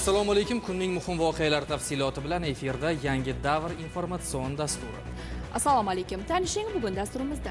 Assalomu alaykum. Kunning muhim voqealari tafsiloti bilan efirda yangi davr informatsion dasturi. Assalomu alaykum. Tanishing bugun dasturimizda.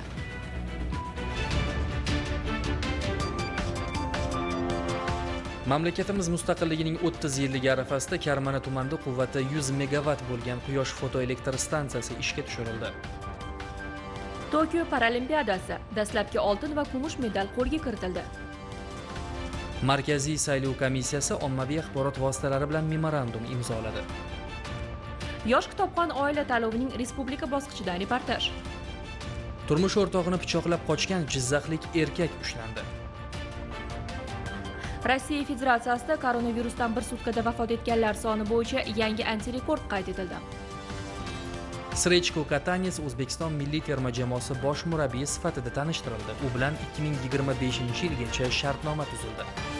Mamlakatimiz mustaqilligining 30 yilligi arafasida Karmana tumanida quvvati 100 megawatt bo'lgan quyosh fotoelektr stansiyasi ishga tushirildi. Tokio Paralimpiadasi dastlabki oltin va kumush medal qo'lga kiritildi. Markaziy saylov komissiyasi ommaviy axborot vositalari bilan memorandum imzoladi. Yosh kitobxon oila tanlovining respublika bosqichidan reportaj. Turmush o'rtog'ini pichoqlab qochgan jizzaxlik erkak ushlandi. Rossiya Federatsiyasida koronavirusdan bir sutkada vafot etganlar soni bo'yicha yangi antirekord qayd etildi. Srechko Katanes O'zbekiston milliy terma jamoasi bosh murabbiyi sifatida tanishtirildi. U bilan 2025-yilgacha shartnoma tuzildi.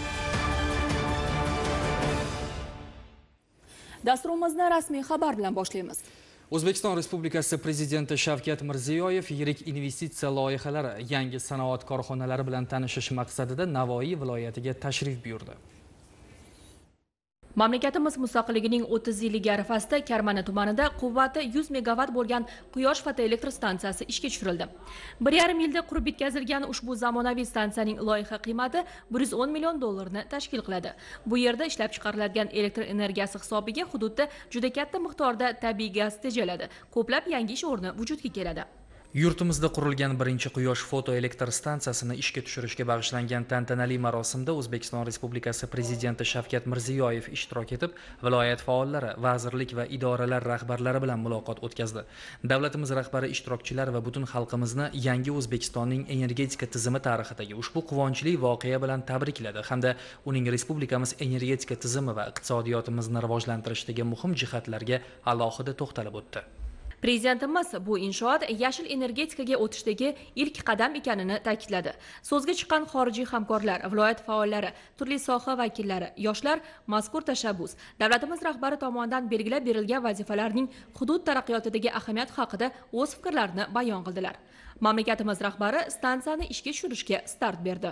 Dasturimizni rasmiy xabar bilan boshlaymiz. O'zbekiston Respublikasi Prezidenti Shavkat Mirziyoyev yirik investitsiya loyihalari, yangi sanoat korxonalari bilan tanishish maqsadida Navoiy viloyatiga tashrif buyurdi. Mamlakatimiz mustaqilligining 30 yilligi arafasida Karmana tumanida quvvati 100 megawatt bo'lgan quyosh fotoelektr stansiyasi ishga tushirildi. 1,5 yilda qurib bitkazilgan ushbu zamonaviy stansiyaning loyiha qiymati 110 million dollarni tashkil qiladi. Bu yerda ishlab chiqariladigan elektr energiyasi hisobiga hududda juda katta miqdorda tabiiy gaz tejaladi. Ko'plab yangi ish o'rni vujudga keladi. Yurtimizda qurilgan birinchi quyosh fotoelektr stansiyasini ishga tushirishga bag'ishlangan tantanali marosimda O'zbekiston Respublikasi Prezidenti Shavkat Mirziyoyev ishtirok etib, viloyat faollari, vazirlik va idoralar rahbarlari bilan muloqot o'tkazdi. Davlatimiz rahbari ishtirokchilar va butun xalqimizni yangi O'zbekistonning energetika tizimi tarixidagi ushbu quvonchli voqea bilan tabrikladi hamda uning respublikamiz energetika tizimi va iqtisodiyotimizni rivojlantirishdagi muhim jihatlarga alohida to'xtalib o'tdi. Prezidentimiz bu inshoot yashil energetikaga o'tishdagi ilk qadam ekanini ta'kidladi. So'zga chiqqan xorijiy hamkorlar, viloyat faollari, turli soha vakillari, yoshlar mazkur tashabbus, davlatimiz rahbari tomonidan belgilab berilgan vazifalarning hudud taraqqiyotidagi ahamiyat haqida o'z fikrlarini bayon qildilar. Mamlakatimiz rahbari stansiyani ishga tushirishga start berdi.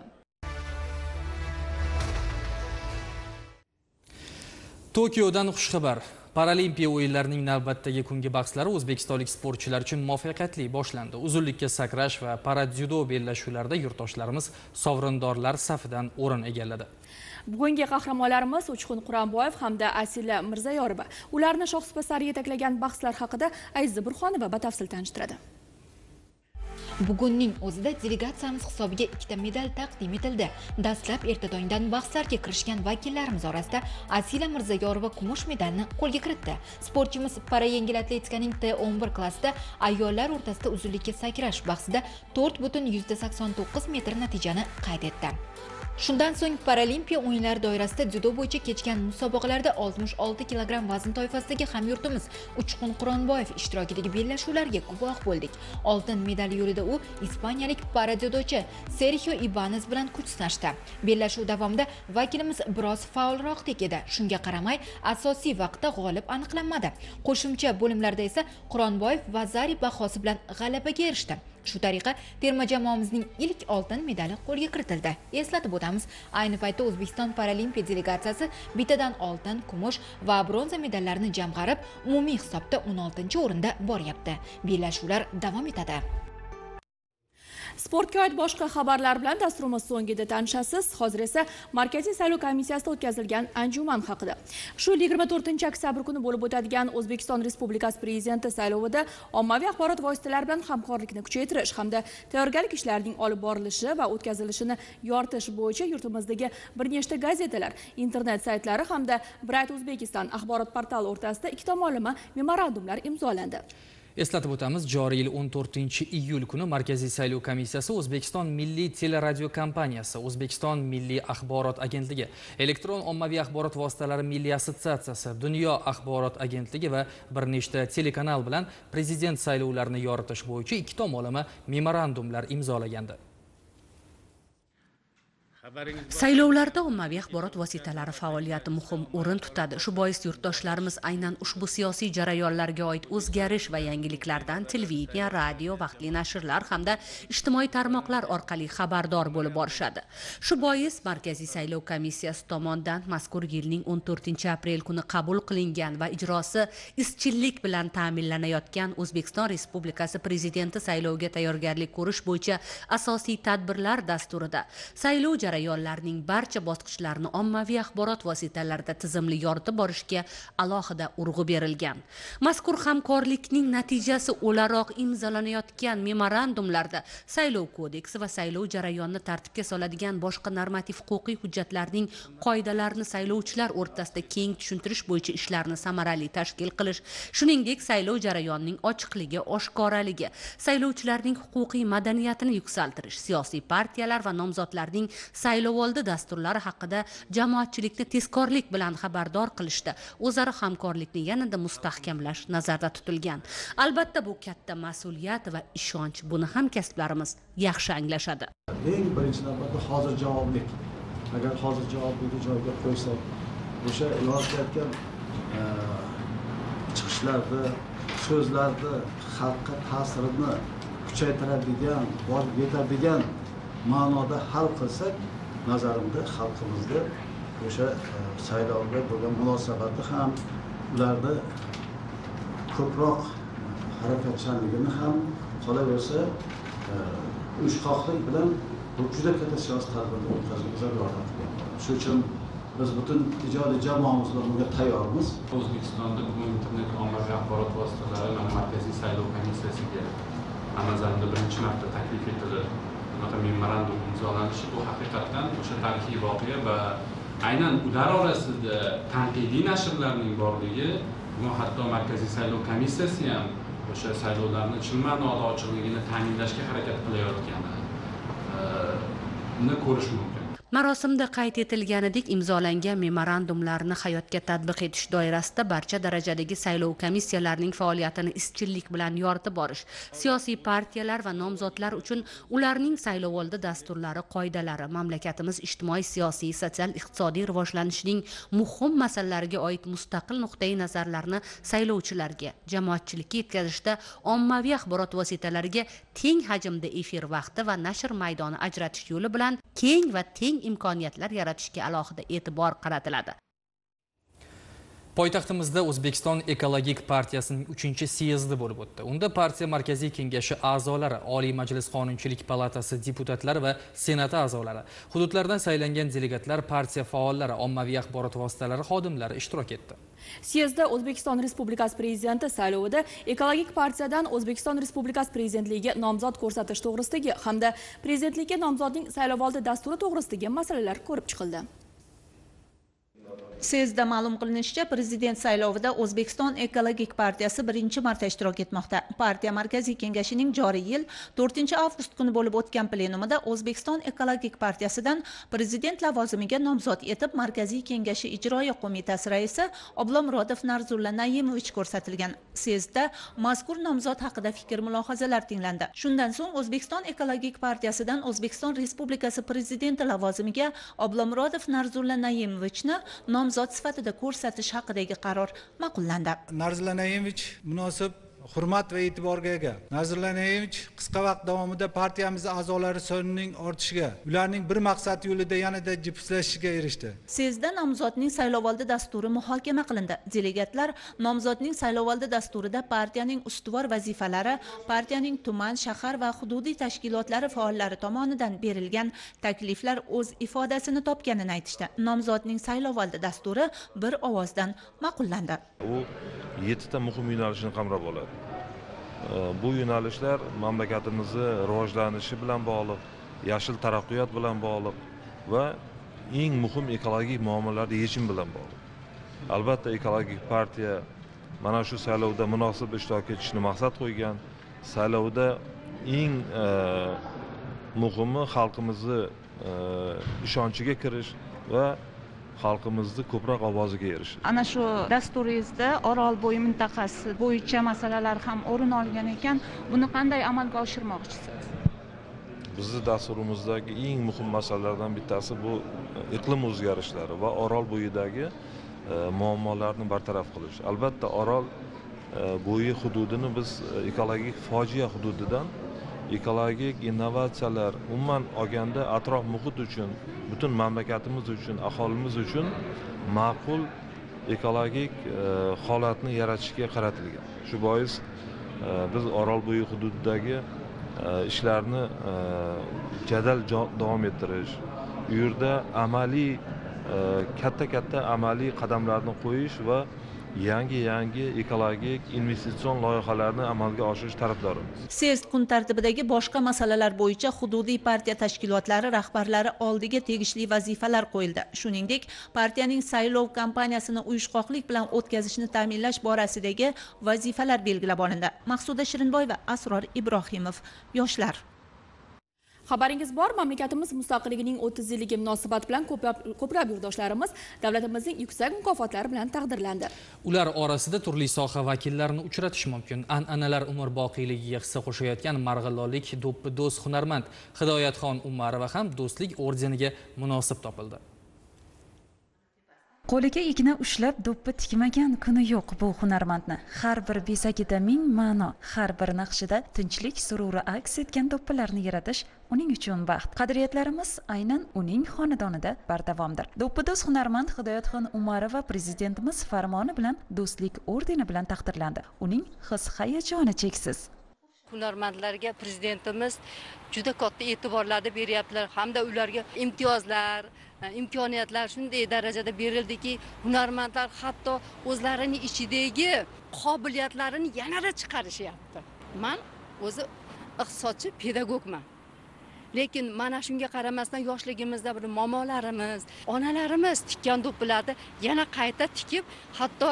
Tokiodan xushxabar. Paralimpiya o'yinlarining navbatdagi kungi bahslari o'zbekistonlik sportchilar uchun muvaffaqiyatli boshlandi. Uzunlikka sakrash va paradzyudo bellashuvlarida yurtdoshlarimiz sovrindorlar safidan o'rin egalladi. Bugungi qahramonlarimiz Uchqun Quronboyev hamda Asila Mirzayorova ularni shohsupa sari yetaklagan bahslar haqida Aziza Burxonova batafsil tanishtiradi. Bugunning o'zida delegatsiyamiz hisobiga 2 medal taqdim etildi. Dastlab erta tongdan bahslarga kirishgan vakillarimiz orasida Asila Mirzayorova kumush medalni qo'lga kiritdi. Sportchimiz parayengil atletikaning T11 klassida ayollar o'rtasida uzunlikka sakrash bahsida 4,89 metr natijani qayd etdi. Shundan so'ng Paralimpiya o'yinlari doirasida dzyudo bo'yicha kechgan musobaqalarda 66 kg vazn toifasidagi hamyurtimiz Uchqun Quronboyev ishtirokidagi bellashuvlarga guvoh bo'ldik. Oltin medal yo'lida u ispaniyalik paradzyudochi Sergio Ibanez bilan kuch sinashdi. Bellashuv davomida vakilimiz biroz faolroqdek edi. Shunga qaramay, asosiy vaqtda g'olib aniqlanmadi. Qo'shimcha bo'limlarda esa Quronboyev va Zari bahosi bilan g'alabaga erishdi. Shu tariqa terma jamoamizning ilk oltin medali qo'lga kiritildi. Eslatib o'tamiz, ayni paytda O'zbekiston Paralimpiya delegatsiyasi bittadan oltin, kumush va bronza medallarni jamg'arib, umumiy hisobda 16-o'rinda boryapti. Bellashuvlar davom etadi. Sportga oid boshqa xabarlar bilan dasturimiz so'ngida tanishasiz. Hozir esa Markaziy saylov komissiyasida o'tkazilgan anjuman haqida. Shu 24-oktyabr kuni bo'lib o'tadigan O'zbekiston Respublikasi Prezidenti saylovida ommaviy axborot vositalari bilan hamkorlikni kuchaytirish hamda tayyorgarlik ishlarining olib borilishi va o'tkazilishini yoritish bo'yicha yurtimizdagi bir nechta gazetalar, internet saytlari hamda Bright Uzbekistan axborot portali o'rtasida ikki tomonlama memorandumlar imzolandi. Eslatib o'tamiz, joriy yil 14-iyul kuni Markaziy saylov komissiyasi O'zbekiston Milliy teleradio kompaniyasi, O'zbekiston Milliy axborot agentligi, Elektron ommaviy axborot vositalari milliy assotsiatsiyasi, Dunyo axborot agentligi va bir nechta telekanal bilan prezident saylovlarini yoritish bo'yicha ikki tomonlama memorandumlar imzolagandi. Saylovlarda ommaviy axborot vositalari faoliyati muhim o'rin tutadi. Shu bois yurtdoshlarimiz aynan ushbu siyosiy jarayonlarga oid o'zgarish va yangiliklardan televideniya, radio, vaqtli nashrlar hamda ijtimoiy tarmoqlar orqali xabardor bo'lib borishadi. Shu bois Markaziy saylov komissiyasi tomonidan mazkur yilning 14-aprel kuni qabul qilingan va ijrosi izchillik bilan ta'minlanayotgan O'zbekiston Respublikasi Prezidenti sayloviga tayyorgarlik ko'rish bo'yicha asosiy tadbirlar dasturida saylov jarayonlarning barcha bosqichlarini ommaviy axborot vositalarida tizimli yoritib borishga alohida urg'u berilgan. Mazkur hamkorlikning natijasi o'laroq imzolanayotgan memorandumlarda saylov kodeksi va saylov jarayonini tartibga soladigan boshqa normativ-huquqiy hujjatlarning qoidalarini saylovchilar o'rtasida keng tushuntirish bo'yicha ishlarni samarali tashkil qilish, shuningdek saylov jarayonining ochiqligi, oshkoraligi, saylovchilarning huquqiy madaniyatini yuksaltirish, siyosiy partiyalar va nomzodlarning saylovoldi dasturlari haqida jamoatchilikni tezkorlik bilan xabardor qilishda o'zaro hamkorlikni yanada mustahkamlash nazarda tutilgan. Albatta bu katta mas'uliyat va ishonch, buni hamkasblarimiz yaxshi anglashadi. Eng birinchi navbatda hozir javoblik. Agar hozir javoblikni joyiga qo'ysak, o'sha yozayotgan chiqishlarda, so'zlarda xalqqa ta'sirini kuchaytiradigan, borib yetadigan ma'noda hal qilsak, nazarimda xalqimizda o'sha saylovga bo'lgan munosabati ham, ularni ko'proq harakatchanligini ham qolaversa, uyushqoqlik bilan bu juda katta siyosiy tadbirni o'tkazishimizga yordam qilgan. Shuning uchun biz butun ijodiy jamoamiz bilan bunga tayyormiz. O'zbekistonda bugun internet ommaviy axborot vositalari Markaziy saylov komissiyasiga nazarimda birinchi marta taklif etildi. Memorandum imzolanishi bu haqiqatdan o'sha tarixiy voqea va aynan ular orasida tanqidiy nashrlarning borligi, bu hatto Markaziy saylov komissiyasi ham o'sha saylovlarni chin ma'noda ochiqligini ta'minlashga harakat qilayotganini ko'rish mumkin. Marosimda qayd etilganidek, imzolangan memorandumlarni hayotga tatbiq etish doirasida barcha darajadagi saylov komissiyalarining faoliyatini izchillik bilan yoritib borish, siyosiy partiyalar va nomzodlar uchun ularning saylovoldi dasturlari, qoidalari, mamlakatimiz ijtimoiy, siyosiy, sotsial-iqtisodiy rivojlanishining muhim masalalariga oid mustaqil nuqtai nazarlarni saylovchilarga, jamoatchilikka yetkazishda ommaviy axborot vositalariga teng hajmda efir vaqti va nashr maydoni ajratish yo'li bilan keng va teng imkoniyatlar yaratishga alohida e'tibor qaratiladi. Poytaxtimizda O'zbekiston Ekologik partiyasining 3-syezdi bo'lib o'tdi. Unda partiya markaziy kengashi a'zolari, Oliy Majlis Qonunchilik palatasi deputatlari va senati a'zolari, hududlardan saylangan delegatlar, partiya faollari, ommaviy axborot vositalari xodimlari ishtirok etdi. Syezda O'zbekiston Respublikasi Prezidenti saylovida Ekologik partiyadan O'zbekiston Respublikasi prezidentligiga nomzod ko'rsatish to'g'risidagi hamda prezidentlikka nomzodning saylovoldi dasturi to'g'risidagi masalalar ko'rib chiqildi. Syezda ma'lum qilinishicha, prezident saylovida O'zbekiston Ekologik partiyasi birinchi marta ishtirok etmoqda. Partiya markaziy kengashining joriy yil 4-avgust kuni bo'lib o'tgan plenumida O'zbekiston Ekologik partiyasidan prezident lavozimiga nomzod etib markaziy kengashi ijroiya qo'mitasi raisi Oblomurodov Narzulla Nayimovich ko'rsatilgan. Syezda mazkur nomzod haqida fikr-mulohazalar tinglandi. Shundan so'ng O'zbekiston Ekologik partiyasidan O'zbekiston Respublikasi prezidenti lavozimiga Oblomurodov Narzulla Nayimovichni nomzod sifatida ko'rsatish haqidagi qaror ma'qullandi. Narzulla Nayimovich munosib hurmat va e'tiborga ega. Narzulla Nayimovich qisqa vaqt davomida partiyamiz a'zolari sonining ortishiga, ularning bir maqsad yo'lida yanada jipslashishiga erishdi. Syezda nomzodning saylovoldi dasturi muhokama qilindi. Delegatlar nomzodning saylovoldi dasturida partiyaning ustuvor vazifalari, partiyaning tuman, shahar va hududiy tashkilotlari faollari tomonidan berilgan takliflar o'z ifodasini topganini aytishdi. Nomzodning saylovoldi dasturi bir ovozdan ma'qullandi. U 7 ta muhim yo'nalishni qamrab oladi. Bu yo'nalishlar mamlakatimizni rivojlanishi bilan bog'liq, yashil taraqqiyot bilan bog'liq va eng muhim ekologik muammolarning yechimi bilan bog'liq. Albatta ekologik partiya mana shu saylovda munosib ishtirok etishni maqsad qo'ygan. Saylovda eng muhimi xalqimizni ishonchiga kirish va xalqimizni ko'proq ovoziga erishish. Ana shu dasturingizda Orolbo'yi mintaqasi bo'yicha masalalar ham o'rin olgan ekan. Buni qanday amalga oshirmoqchisiz? bizni dasturimizdagi eng muhim masalalardan bittasi bu iqlim o'zgarishlari va Orol bo'yidagi muammolarni bartaraf qilish. Albatta Orol bo'yi hududini biz ekologik fojia hududidan ekologik innovatsiyalar, umuman olganda atrof muhit uchun, butun mamlakatimiz uchun, aholimiz uchun ma'qul ekologik holatni yaratishga qaratilgan. Shu bois biz Orolbo'yi hududidagi ishlarni jadal davom ettirish, u yerda amaliy katta amaliy qadamlarni qo'yish va yangi ekologik investitsion loyihalarni amalga oshirish tarafdorimiz. Sezd kun tartibidagi boshqa masalalar bo'yicha hududiy partiya tashkilotlari rahbarlari oldiga tegishli vazifalar qo'yildi. Shuningdek, partiyaning saylov kampaniyasini uyushqoqlik bilan o'tkazishni ta'minlash borasidagi vazifalar belgilab olindi. Maqsuda Shirinboyeva, Asror Ibrohimov, Yoshlar. Xabaringiz bor, mamlakatimiz mustaqilligining 30 yilligi munosabati bilan ko'plab yurtdoshlarimiz davlatimizning yuksak mukofotlari bilan taqdirlandi. Ular orasida turli soha vakillarini uchratish mumkin. An'analar umrboqiyligiga hissa qo'shayotgan marg'ilonlik do'ppi do'st hunarmand Hidoyatxon Umarova ham do'stlik ordeniga munosib topildi. Qo'liga igna ushlab do'ppi tikmagan kuni yo'q bu hunarmandni. Har bir bezagida ming ma'no, har bir naqshida tinchlik sururi aks etgan do'ppilarni yaratish uning uchun baxt. Qadriyatlarimiz aynan uning xonadonida bardavomdir. Do'ppido'z hunarmand Hidoyatxon Umarova prezidentimiz farmoni bilan do'stlik ordeni bilan taqdirlandi. Uning his-hayajoni cheksiz. Hunarmandlarga prezidentimiz juda katta e'tiborlarni beryaptilar hamda ularga imtiyozlar, imkoniyatlar shunday darajada berildiki, hunarmandlar hatto o'zlarining ichidagi qobiliyatlarini yanada chiqarishyapti. Men o'zi iqtisodchi, pedagogman. Lekin mana shunga qaramasdan yoshligimizda bir momolarimiz, onalarimiz tikkan do'ppilarni yana qayta tikib, hatto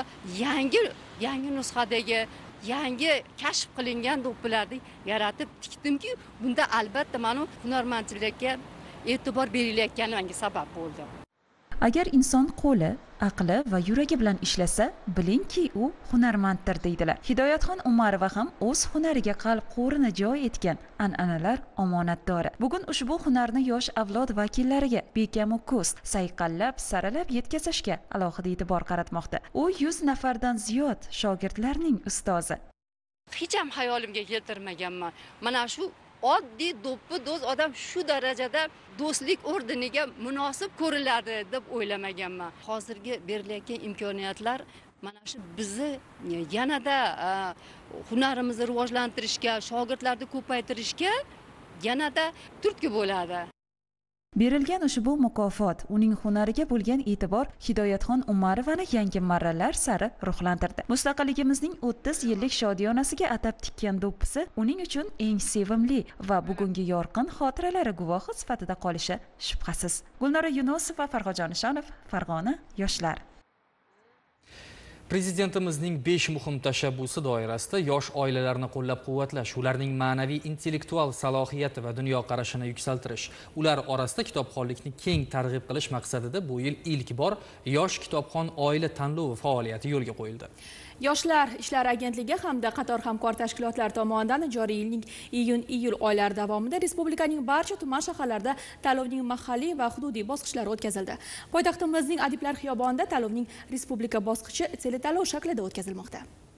yangi nusxadagi yangi kashf qilingan do'ppilarni yaratib tikdimki, bunda albatta mana hunarmandchilikka e'tibor berilayotganiga sabab bo'ldi. Agar inson qo'li, aqli va yuragi bilan ishlasa, bilingki u hunarmanddir deydilar. Hidoyatxon Umarova ham o'z hunariga qalb qo'rini joy etgan an'analar omonatdori. Bugun ushbu hunarni yosh avlod vakillariga bekamu ko'z sayqallab, saralab yetkazishga alohida e'tibor qaratmoqda. U 100 nafardan ziyod shogirdlarning ustozi. Hech ham hayolimga keltirmaganman. Mana shu oddiy do'ppi do'st odam shu darajada do'stlik ordeniga munosib ko'riladi deb o'ylamaganman. Hozirgi berilayotgan imkoniyatlar mana shu bizni yanada hunarimizni rivojlantirishga, shogirdlarni ko'paytirishga yanada turtki bo'ladi. Berilgan ushbu mukofot uning hunariga bo'lgan e'tibor Hidoyatxon Umarovani yangi marralar sari ruhlantirdi. Mustaqilligimizning 30 yillik shodiyonasiga atab tikkan do'ppisi uning uchun eng sevimli va bugungi yorqin xotiralari guvohi sifatida qolishi shubhasiz. Gulnora Yunusova, Farg'ojon Ishonov, Farg'ona, Yoshlar. Prezidentimizning 5 muhim tashabbusi doirasida yosh oilalarni qo'llab-quvvatlash, ularning ma'naviy, intellektual salohiyati va dunyoqarashini yuksaltirish, ular orasida kitobxonlikni keng targ'ib qilish maqsadida bu yil ilk bor Yosh kitobxon oila tanlovi faoliyati yo'lga qo'yildi. Yoshlar ishlari agentligi hamda qator hamkor tashkilotlar tomonidan joriy yilning iyun-iyul oylari davomida respublikaning barcha tuman shaharlarida tanlovning mahalliy va hududiy bosqichlari o'tkazildi. Poytaxtimizning Adiblar xiyobonida tanlovning respublika bosqichi teletanlov shaklida o'tkazilmoqda.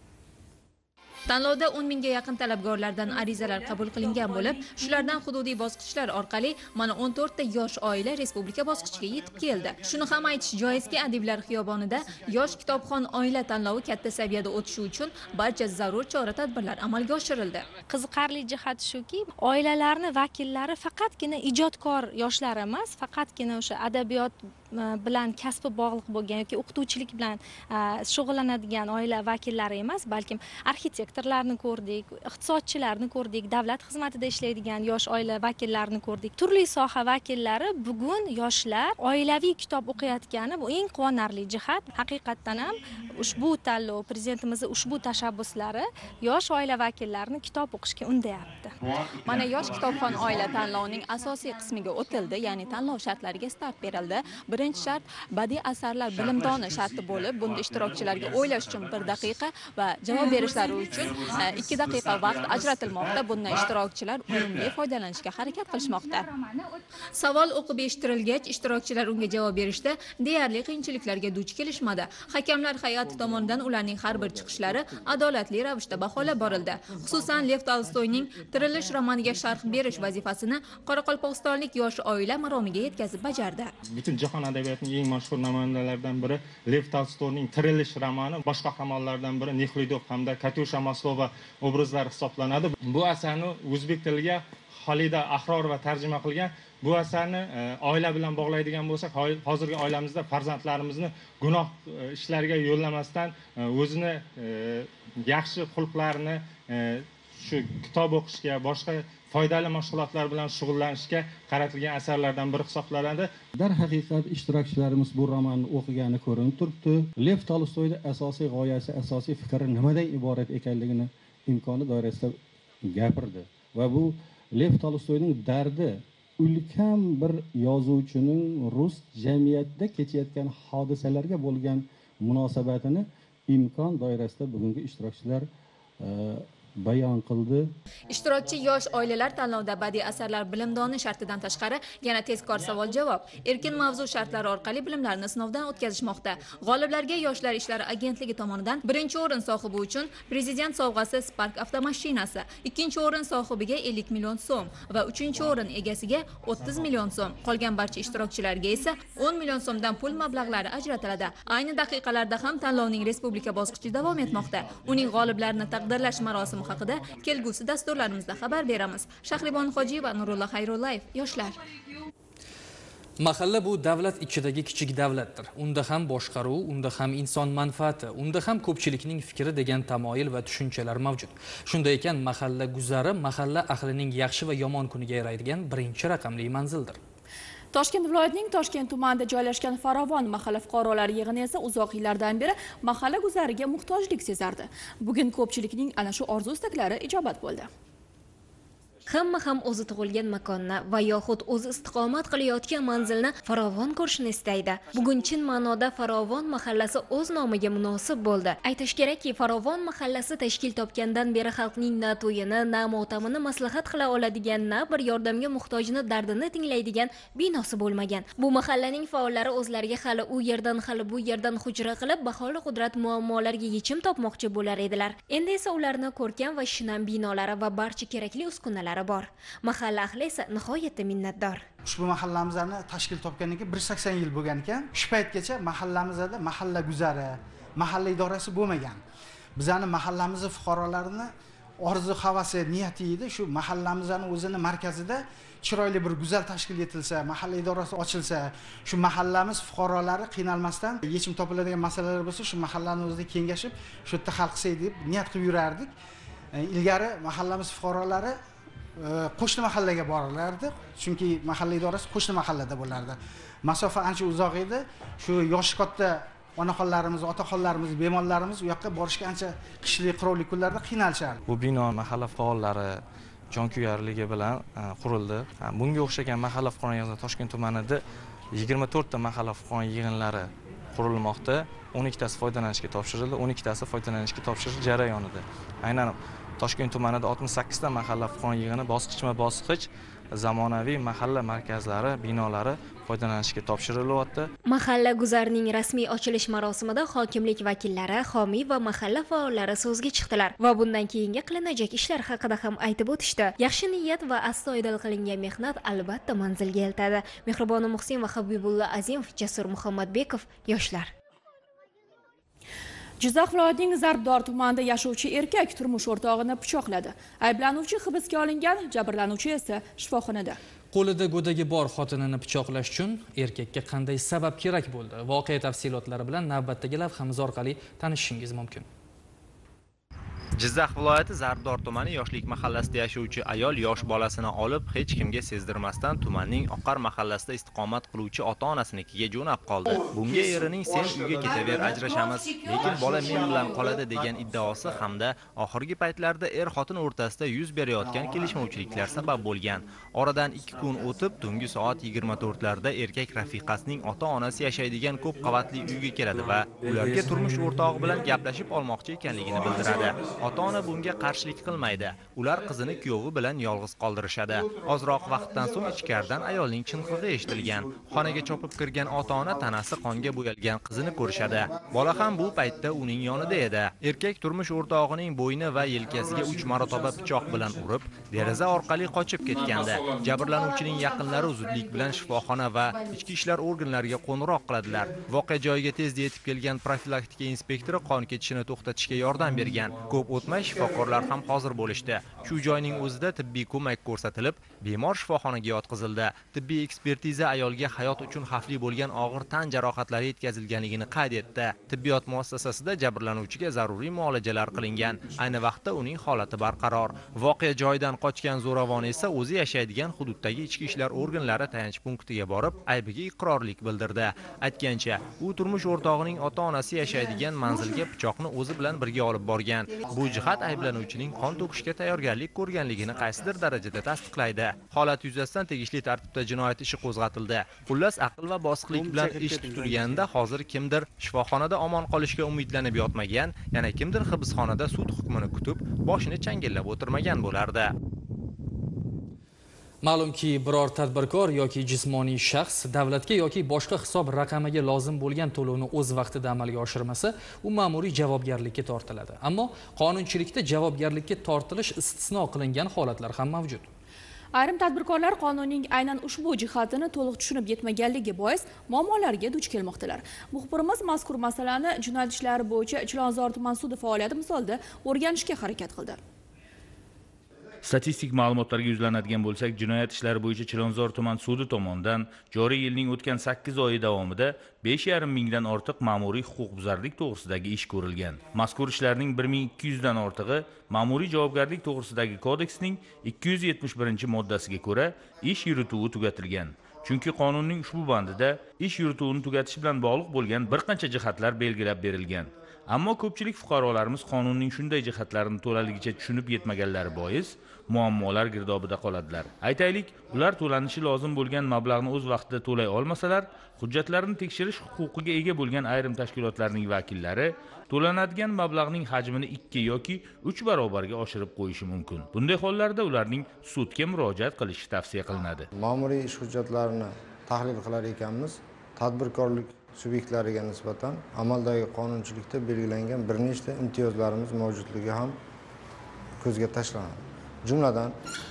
Tanlovda 10 mingga yaqin talabgorlardan arizalar qabul qilingan bo'lib, shulardan hududiy bosqichlar orqali mana 14 ta yosh oila respublika bosqichiga yetib keldi. Shuni ham aytish joizki, Adiblar xiyobonida yosh kitobxon oila tanlovi katta saviyada o'tishi uchun barcha zarur chora-tadbirlar amalga oshirildi. Qiziqarli jihati shuki, oilalarning vakillari faqatgina ijodkor yoshlar emas, faqatgina o'sha adabiyot bilan kasbi bog'liq bo'lgan yoki o'qituvchilik bilan shug'ullanadigan oila vakillari emas, balkim arxitektorlarni ko'rdik, iqtisodchilarni ko'rdik, davlat xizmatida ishlaydigan yosh oila vakillarini ko'rdik. Turli soha vakillari bugun yoshlar oilaviy kitob o'qiyotgani bu eng quvonarli jihat. Haqiqatdan ham ushbu tanlov, prezidentimizning ushbu tashabbuslari yosh oila vakillarini kitob o'qishga undayapti. Mana yosh kitobxon oila tanlovining asosiy qismiga o'tildi, ya'ni tanlov shartlariga start berildi. Birinchi shart badiiy asarlar bilimdoni sharti bo'lib, bunda ishtirokchilarga o'ylash uchun 1 daqiqa va javob berishlari uchun 2 daqiqa vaqt ajratilmoqda. Bundan ishtirokchilar unumli foydalanishga harakat qilishmoqda. Savol o'qib eshittirilgach, ishtirokchilar unga javob berishda deyarli qiyinchiliklarga duch kelishmadi. Hakamlar hay'ati tomonidan ularning har bir chiqishlari adolatli ravishda baholab borildi. Xususan, Lev Tolstoyning Tirilish romaniga sharh berish vazifasini qoraqalpog'istonlik yosh oila maromiga yetkazib bajardi. Butun jahon adabiyotining eng mashhur namunalaridan biri Lev Tolstoyning Tirilish romani bosh qahramonlardan biri Nexlidov hamda Katyusha Maslova obrazlari hisoblanadi. Bu asarni o'zbek tiliga Xolida Ahrorova tarjima qilgan. Bu asarni oila bilan bog'laydigan bo'lsak, hozirgi oilamizda farzandlarimizni gunoh ishlarga yo'llamasdan o'zini yaxshi xulqlarini shu kitob o'qishga, boshqa foydali mashg'ulotlar bilan shug'ullanishga qaratilgan asarlardan biri hisoblanadi. Darhaqiqat ishtirokchilarimiz bu romanni o'qigani ko'rinib turibdi. Lev Tolstoyning asosiy g'oyasi, asosiy fikri nimadan iborat ekanligini imkoni doirasida gapirdi va bu Lev Tolstoyning dardi ulkan bir yozuvchining rus jamiyatida kechayotgan hodisalarga bo'lgan munosabatini imkon doirasida bugungi ishtirokchilar bayon qildi. Ishtirokchi yosh oilalar tanlovda badiiy asarlar bilimdoni shartidan tashqari yana tezkor savol-javob, erkin mavzu shartlari orqali bilimlarini sinovdan o'tkazishmoqda. G'oliblarga Yoshlar ishlari agentligi tomonidan birinchi o'rin sohibi uchun prezident sovg'asi Spark avtomashinasi, ikkinchi o'rin sohibiga 50 million so'm va uchinchi o'rin egasiga 30 million so'm. Qolgan barcha ishtirokchilarga esa 10 million so'mdan pul mablag'lari ajratiladi. Ayni daqiqalarda ham tanlovning respublika bosqichi davom etmoqda. Uning g'oliblarini taqdirlash marosimi haqida kelgusi dasturlarimizda xabar beramiz. Shahribon Hojiyeva, Nurullo Xayrullayev, Yoshlar. Mahalla bu davlat ichidagi kichik davlatdir. Unda ham boshqaruv, unda ham inson manfaati, unda ham ko'pchilikning fikri degan tamoyil va tushunchalar mavjud. Shunday ekan, mahalla guzari mahalla ahlining yaxshi va yomon kuniga yaraydigan birinchi raqamli manzildir. Toshkent viloyatining Toshkent tumanida joylashgan Farovon mahalla fuqarolari yig'ini esa uzoq yillardan beri mahalla guzariga muhtojlik sezardi. Bugun ko'pchilikning ana shu orzu-istaklari ijobat bo'ldi. Hamma ham o'zi tug'ilgan makonni va yoxud o'zi istiqomat qilayotgan manzilni farovon ko'rishni istaydi. Bugun chin ma'noda Farovon mahallasi o'z nomiga munosib bo'ldi. Aytish kerakki, Farovon mahallasi tashkil topgandan beri xalqning na to'yini, na motamini maslahat qila oladigan, na bir yordamga muhtojini dardini tinglaydigan binosi bo'lmagan. Bu mahallaning faollari o'zlariga hali u yerdan, hali bu yerdan hujra qilib, baholi qudrat muammolarga yechim topmoqchi bo'lar edilar. Endi esa ularni ko'rkam va shinam binolari va barcha kerakli uskunalar bor. Mahalla ahli esa nihoyatda minnatdor. Ushbu mahallamizni tashkil topganiga 180 yil bo'lgan ekan. Shu paytgacha mahallamizda mahalla guzari, mahalla idorasi bo'lmagan. Bizning mahallamizning fuqarolarini orzu, havasi, niyati edi shu mahallamizning o'zini markazida chiroyli bir go'zal tashkil etilsa, mahalla idorasi ochilsa, shu mahallamiz fuqarolari qiynalmasdan yechim topiladigan masalalar bo'lsa, shu mahallani o'zida kengashib, shu yerda hal qilsak deb niyat qilib yurardik. Ilgari mahallamiz fuqarolari qo'shni mahallaga borilardi, chunki mahalla idorasi qo'shni mahallada bo'lardi. Masofa ancha uzoq edi. Shu yoshi katta onaxonlarimiz, otaxonlarimiz, bemorlarimiz u yoqqa borishga ancha qishli, qirovli kunlarda qiynalishardi. Bu bino mahalla faollari jonkuyarligi bilan qurildi. Bunga o'xshagan mahalla fuqarolar yig'ini Toshkent tumanida 24 ta mahalla fuqarolar yig'inlari qurilmoqda. 12 tasi foydalanishga topshirildi, 12 tasi foydalanishga topshirish jarayonida. Aynan Toshkent tumanida 68 ta mahalla fuqarolar yig'ini bosqichma-bosqich zamonaviy mahalla markazlari, binolari foydalanishga topshirilyapti. Mahalla guzarining rasmiy ochilish marosimida hokimlik vakillari, homiy va mahalla faollari so'zga chiqdilar va bundan keyingi qilinajak ishlar haqida ham aytib o'tishdi. Yaxshi niyat va astoydil qilingan mehnat albatta manzilga eltadi. Mehribona Muhsin va Habibulla Azimov, Jasur Muhammadbekov, Yoshlar. Jizzax viloyatining Zarbdor tumanida yashovchi erkak turmush o'rtog'ini pichoqladi. Ayblanuvchi hibsga olingan, jabrlanuvchi esa shifoxonada. Qo'lida go'dagi bor xotinini pichoqlash uchun erkakka qanday sabab kerak bo'ldi? Voqea tafsilotlari bilan navbatdagi lavhamiz orqali tanishishingiz mumkin. Jizzax viloyati Zarbdor tumani Yoshlik mahallasida yashovchi ayol yosh bolasini olib hech kimga sezdirmasdan tumanning Oqar mahallasida istiqomat qiluvchi ota-onasinikiga jo'nab qoldi. Bunga erining "Sen uyga ketaver, ajrashamiz, lekin bola men bilan qoladi" degan iddaosi hamda oxirgi paytlarda er-xotin o'rtasida yuz berayotgan kelishmovchiliklar sabab bo'lgan. Oradan 2 kun o'tib, tungi soat 24larda erkak rafiqasining ota-onasi yashaydigan ko'p qavatli uyga keladi va ularga turmush o'rtog'i bilan gaplashib olmoqchi ekanligini bildiradi. Ota-ona bunga qarshilik qilmaydi. Ular qizini kuyovi bilan yolg'iz qoldirishadi. Ozroq vaqtdan so'ng ichkaridan ayolning chinqirig'i eshitilgan. Xonaga chopib kirgan ota-ona tanasi qonga bo'yalgan qizini ko'rishadi. Bola ham bu paytda uning yonida edi. Erkak turmush o'rtog'ining bo'yni va yelkasiga 3 marotaba pichoq bilan urib, deraza orqali qochib ketgandi. Jabrlanuvchining yaqinlari zudlik bilan shifoxona va ichki ishlar organlariga qo'ng'iroq qiladilar. Voqea joyiga tezda yetib kelgan profilaktika inspektori qon ketishini to'xtatishga yordam bergan. Ko'p o'tmay shifokorlar ham hozir bo'lishdi. Shu joyning o'zida tibbiy ko'mak ko'rsatilib, bemor shifoxonaga yotqizildi. Tibbiy ekspertiza ayolga hayot uchun xavfli bo'lgan og'ir tan jarohatlari yetkazilganligini qayd etdi. Tibbiyot muassasasida jabrlanuvchiga zaruriy muolajalar qilingan. Ayni vaqtda uning holati barqaror. Voqea joyidan qochgan zo'ravon esa o'zi yashaydigan hududdagi ichki ishlar organlari tayanch punktiga borib, aybiga iqrorlik bildirdi. Aytgancha, u turmush o'rtog'ining ota-onasi yashaydigan manzilga pichoqni o'zi bilan birga olib borgan. Bu jihat ayblanuvchining qon to'kishga tayyorgarlik ko'rganligini qaysidir darajada tasdiqlaydi. Holat yuzasidan tegishli tartibda jinoyat ishi qo'zg'atildi. Xullas, aql va bosiqlik bilan ish tutilganda hozir kimdir shifoxonada omon qolishga umidlanib yotmagan, yana kimdir hibsxonada sud hukmini kutib, boshini changallab o'tirmagan bo'lardi. Ma'lumki, biror tadbirkor yoki jismoniy shaxs davlatga yoki boshqa hisob raqamiga lozim bo'lgan to'lovni o'z vaqtida amalga oshirmasa, u ma'muriy javobgarlikka tortiladi. Ammo qonunchilikda javobgarlikka tortilish istisno qilingan holatlar ham mavjud. Ayrim tadbirkorlar qonunning aynan ushbu jihatini to'liq tushunib yetmaganligi bois muammolarga duch kelmoqdalar. Muxbirimiz mazkur masalani jinoyat ishlari bo'yicha Chilonzor tuman sudi faoliyati misolida o'rganishga harakat qildi. Statistik ma'lumotlarga yuzlanadigan bo'lsak, jinoyat ishlari bo'yicha Chilonzor tuman sudi tomonidan joriy yilning o'tgan 8 oyi davomida 5,5 mingdan ortiq ma'muriy huquqbuzarlik to'g'risidagi ish ko'rilgan. Mazkur ishlarning 1200 dan ortig'i ma'muriy javobgarlik to'g'risidagi kodeksning 271-moddasiga ko'ra ish yurituvi tugatilgan. Chunki qonunning ushbu bandida ish yurituvini tugatish bilan bog'liq bo'lgan bir qancha jihatlar belgilab berilgan. Ammo ko'pchilik fuqarolarimiz qonunning shunday jihatlarini to'laligicha tushunib yetmaganlari bois muammolar girdobida qoladilar. Aytaylik, ular to'lanishi lozim bo'lgan mablag'ni o'z vaqtida to'lay olmasalar, hujjatlarini tekshirish huquqiga ega bo'lgan ayrim tashkilotlarning vakillari to'lanadigan mablag'ning hajmini 2 yoki 3 barobarga oshirib qo'yishi mumkin. Bunday hollarda ularning sudga murojaat qilishi tavsiya qilinadi. Ma'muriy ish hujjatlarini tahlil qilar ekanmiz. Tadbirkorlik subyektlariga nisbatan amaldagi qonunchilikda belgilangan bir nechta imtiyozlarimiz mavjudligi ham ko'zga tashlanadi. Jumladan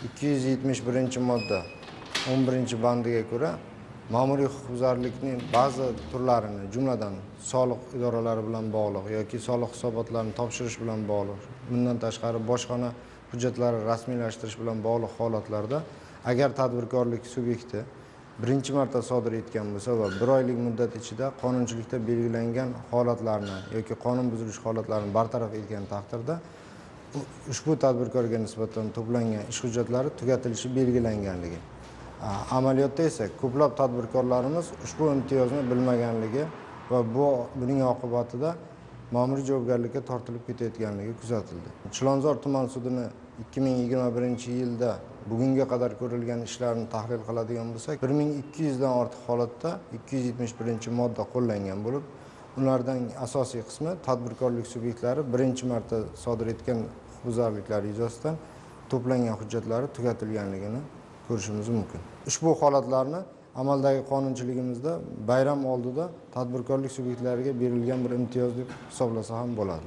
271-modda 11-bandiga ko'ra ma'muriy huquqbuzarlikning ba'zi turlarini, jumladan soliq idoralari bilan bog'liq yoki soliq hisobotlarini topshirish bilan bog'liq, bundan tashqari bojxona hujjatlari rasmiylashtirish bilan bog'liq holatlarda agar tadbirkorlik subyekti birinchi marta sodir etgan bo'lsa va 1 oylik muddat ichida qonunchilikda belgilangan holatlarni yoki qonun buzilish holatlarini bartaraf etgan taqdirda ushbu tadbirkorga nisbatan to'plangan ish hujjatlari tugatilishi belgilanganligi. Amaliyotda esa ko'plab tadbirkorlarimiz ushbu imtiyozni bilmaganligi va buning oqibatida ma'muriy javobgarlikka tortilib ketayotganligi kuzatildi. Chilonzor tuman sudini 2021-yilda bugunga qadar ko'rilgan ishlarni tahlil qiladigan bo'lsak, 1200 dan ortiq holatda 271-modda qo'llangan bo'lib, ulardan asosiy qismi tadbirkorlik subyektlari birinchi marta sodir etgan huquqbuzarliklar yuzasidan to'plangan hujjatlari tugatilganligini ko'rishimiz mumkin. Ushbu holatlarni amaldagi qonunchiligimizda bayram oldida tadbirkorlik subyektlariga berilgan bir imtiyoz deb hisoblasa ham bo'ladi.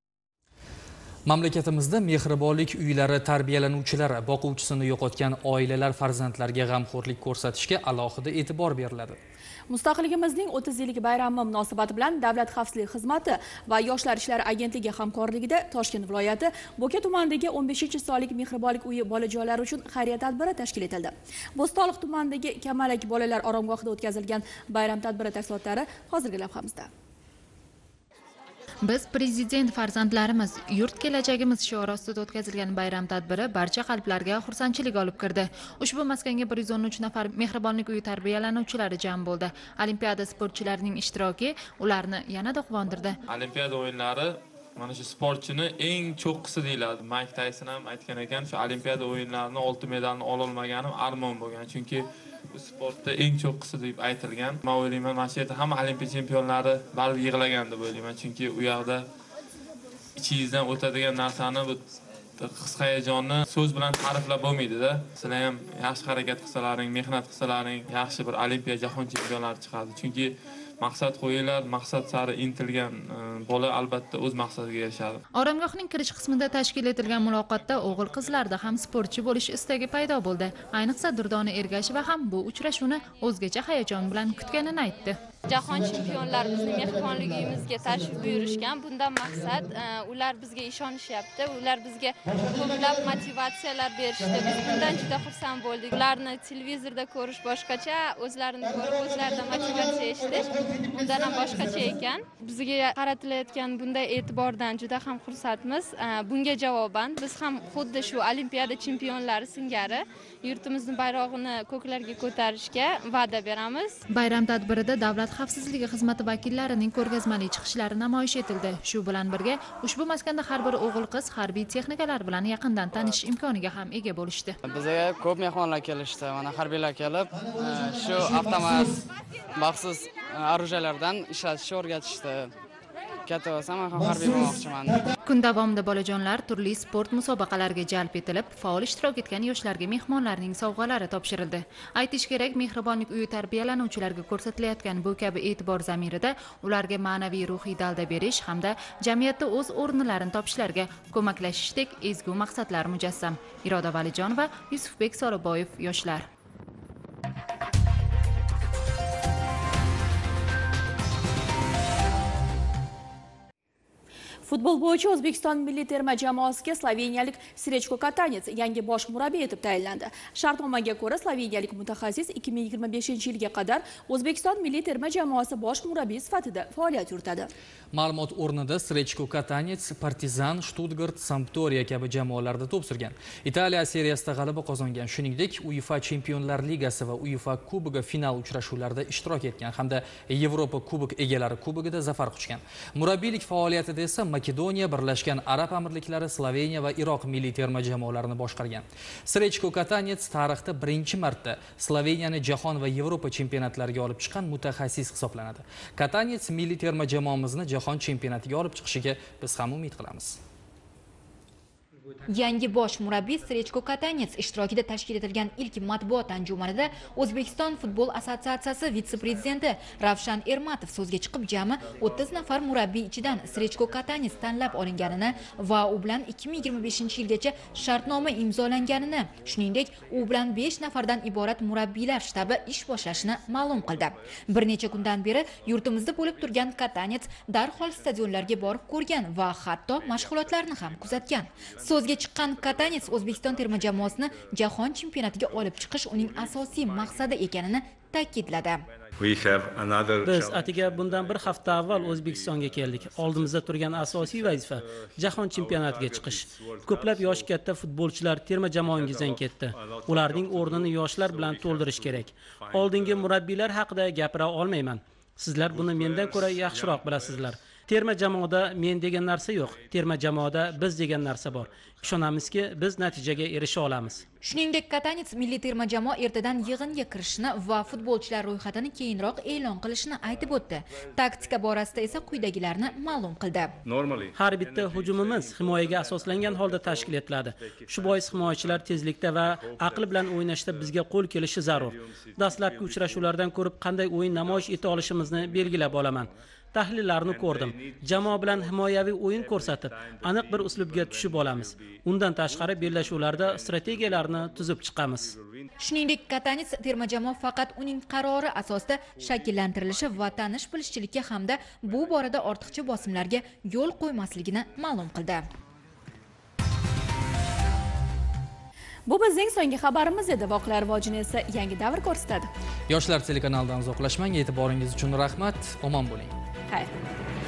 Mamlakatimizda mehribonlik uylari tarbiyalanuvchilari boquvchisini yo'qotgan oilalar farzandlarga g'amxo'rlik ko'rsatishga alohida e'tibor beriladi. Mustaqilligimizning 30 yillik bayrami munosabati bilan Davlat xavfsizlik xizmati va Yoshlar ishlari agentligi hamkorligida Toshkent viloyati Bo'ka tumanidagi 15-sonlik mehribonlik uyi bolajonlari uchun xayriya tadbiri tashkil etildi. Bo'stonliq tumanidagi Kamalak bolalar oromgohida o'tkazilgan bayram tadbiri tafsilotlari hozirgi lavhamizda. Biz prezident farzandlarimiz, yurt kelajagimiz shiori ostida o'tkazilgan bayram tadbiri barcha qalblarga xursandchilik olib kirdi. Ushbu maskanga 113 nafar mehribonlik uyi tarbiyalanuvchilari jam bo'ldi. Olimpiada sportchilarining ishtiroki ularni yanada quvontirdi. Olimpiada o'yinlari mana shu sportchini eng cho'qqisi deyiladi. Mike Tyson ham aytgan ekan, shu Olimpiada o'yinlarini oltin medalni ola olmaganim armon bo'lgan. Chunki bu sportda eng cho'qqisi deb aytilgan. Men o'ylayman, mana shu yerda hamma olimpiya chempionlari baribir yig'lagan deb o'ylayman. Chunki u yoqda ichingizdan o'tadigan narsani, bu his hayajonni so'z bilan ta'riflab bo'lmaydi-da. Sizlar ham yaxshi harakat qilsalaring, mehnat qilsalaring, yaxshi bir olimpiya jahon chempionlari chiqadi. Chunki maqsad qo'yinglar, maqsad sari intilgan bola albatta o'z maqsadiga erishadi. Oromgohning kirish qismida tashkil etilgan muloqotda o'g'il-qizlarda ham sportchi bo'lish istagi paydo bo'ldi. Ayniqsa Durdona Ergasheva ham bu uchrashuvni o'zgacha hayajon bilan kutganini aytdi. Jahon chempionlar bizning mehmonlik uyimizga tashrif buyurishgan. Bundan maqsad ular bizga ishonishyapti, ular bizga ko'plab motivatsiyalar berishdi. Biz bundan juda xursand bo'ldik. Ularni televizorda ko'rish boshqacha, o'zlarini ko'rib, o'zlaridan motivatsiya eshitish undan ham boshqacha ekan. Bizga qaratilayotgan bunday e'tibordan juda ham xursandmiz. Bunga javoban biz ham xuddi shu olimpiada chempionlari singari yurtimizning bayrog'ini ko'klarga ko'tarishga va'da beramiz. Bayram tadbirida davlat xavfsizligi xizmati vakillarining ko'rgazmali chiqishlari namoyish etildi. Shu bilan birga ushbu maskanda har bir o'g'il-qiz harbiy texnikalar bilan yaqindan tanishish imkoniga ham ega bo'lishdi. Bizga ko'p mehmonlar kelishdi. Mana harbiylar kelib, shu avtomat maxsus orужияларdan ishlatishni o'rgatishdi. Katta bo'lsam ham harbiy bo'lmoqchiman. Kun davomida bolajonlar turli sport musobaqalariga jalb etilib, faol ishtirok etgan yoshlarga mehmonlarning sovg'alari topshirildi. Aytish kerak, mehribonlik uyi tarbiyalanuvchilariga ko'rsatilayotgan bu kabi e'tibor zamirida ularga ma'naviy ruhiy dalda berish hamda jamiyatda o'z o'rnlarini topishlariga ko'maklashishdek ezgu maqsadlar mujassam. Iroda Valijonova, Yusufbek Soroboyev, yoshlar. Futbol bo'yicha O'zbekiston milliy terma jamoasiga sloveniyalik Srechko Katanets yangi bosh murabbiy etib tayinlandi. Shartnomaga ko'ra sloveniyalik mutaxassis 2025-yilga qadar O'zbekiston milliy terma jamoasi bosh murabbiy sifatida faoliyat yuritadi. Ma'lumot o'rnida Srechko Katanets Partizan, Stuttgart, Sampdoria kabi jamoalarda to'p surgan. Italiya seriyasida g'alaba qozongan, shuningdek UEFA Chempionlar Ligasi va UEFA Kubogi final uchrashuvlarida ishtirok etgan hamda Yevropa Kubok egalari kubogida zafar quchgan. Murabbiylik faoliyatida esa Makedoniya, Birlashgan Arab Amirliklari, Sloveniya va Iroq milliy terma jamoalarini boshqargan. Srechko Katanets tarixda birinchi marta Sloveniyani jahon va Yevropa chempionatlariga olib chiqqan mutaxassis hisoblanadi. Katanets milliy terma jamoamizni jahon chempionatiga olib chiqishiga biz ham umid qilamiz. Yangi bosh murabbiy Srechko Katanets ishtirokida tashkil etilgan ilk matbuot anjumanida O'zbekiston futbol assotsiatsiyasi vitse-prezidenti Ravshan Ermatov so'zga chiqib, jami 30 nafar murabbiy ichidan Srechko Katanets tanlab olinganini va u bilan 2025-yilgacha shartnoma imzolanganini, shuningdek, u bilan 5 nafardan iborat murabbiylar shtabi ish boshlashini ma'lum qildi. Bir necha kundan beri yurtimizda bo'lib turgan Katanets darhol stadionlarga borib ko'rgan va hatto mashg'ulotlarni ham kuzatgan. So'zga chiqqan Katanets O'zbekiston terma jamoasini jahon chempionatiga olib chiqish uning asosiy maqsadi ekanini ta'kidladi. Biz atiga bundan bir hafta avval O'zbekistonga keldik. Oldimizda turgan asosiy vazifa jahon chempionatiga chiqish. Ko'plab yoshi katta futbolchilar terma jamoangizdan ketdi. Ularning o'rnini yoshlar bilan to'ldirish kerak. Oldingi murabbiylar haqida gapira olmayman. Sizlar buni mendan ko'ra yaxshiroq bilasizlar. Terma jamoada men degan narsa yo'q. Terma jamoada biz degan narsa bor. Ishonamizki, biz natijaga erisha olamiz. Shuningdek, Katanets milliy terma jamoa ertadan yig'inga kirishni va futbolchilar ro'yxatini keyinroq e'lon qilishini aytib o'tdi. Taktika borasida esa quyidagilarni ma'lum qildi. Har bitta hujumimiz himoyaga asoslangan holda tashkil etiladi. Shu bois himoyachilar tezlikda va aql bilan o'ynashda bizga qo'l kelishi zarur. Dastlabki uchrashuvlardan ko'rib qanday o'yin namoyish eta olishimizni belgilab olaman. Tahlillarni ko'rdim. Jamoa bilan himoyaviy o'yin ko'rsatib, aniq bir uslubga tushib olamiz. Undan tashqari bellashuvlarda strategiyalarni tuzib chiqamiz. Shuningdek, Katanets terma jamoa faqat uning qarori asosida shakllantirilishi va tanish-bilishchilikka hamda bu borada ortiqcha bosimlarga yo'l qo'ymasligini ma'lum qildi. Bu bizning so'nggi xabarimiz edi. Voqealar rivojini esa yangi davr ko'rsatadi. Yoshlar telekanalidan uzoqlashmang. E'tiboringiz uchun rahmat. Omon bo'ling. Xayr.